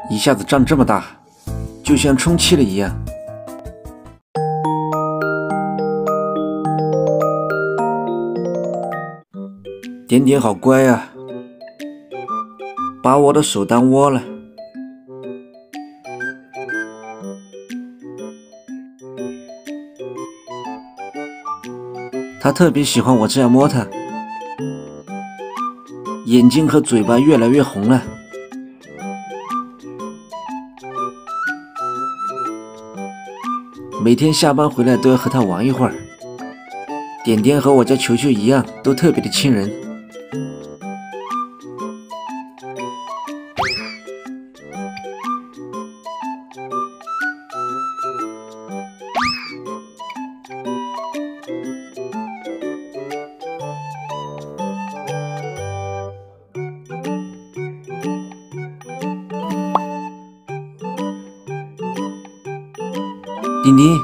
一下子胀这么大，就像充气了一样。点点好乖啊，把我的手当窝了。他特别喜欢我这样摸他，眼睛和嘴巴越来越红了。每天下班回来都要和他玩一会儿。点点和我家球球一样，都特别的亲人。丁丁，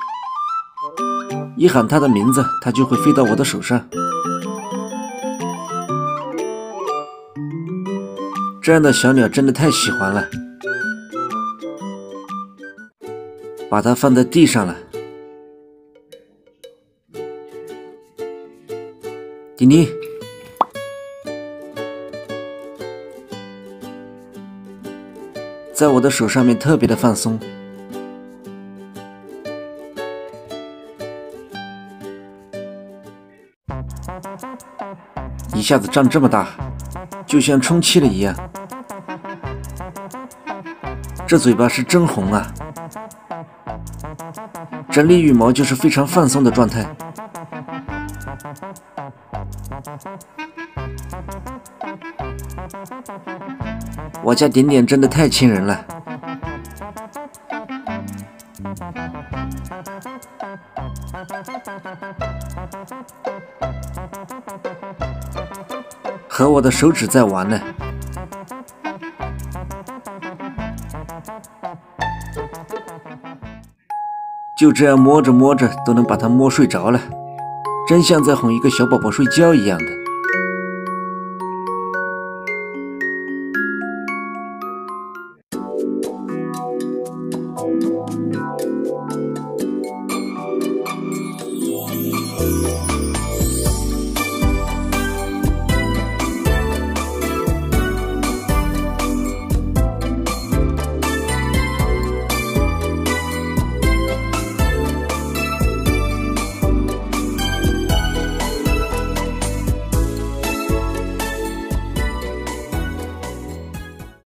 一喊他的名字，他就会飞到我的手上。这样的小鸟真的太喜欢了，把它放在地上了。丁丁，在我的手上面特别的放松。一下子胀这么大，就像充气了一样。这嘴巴是真红啊！整理羽毛就是非常放松的状态。我家点点真的太亲人了。和我的手指在玩呢。就这样摸着摸着都能把它摸睡着了，真像在哄一个小宝宝睡觉一样的。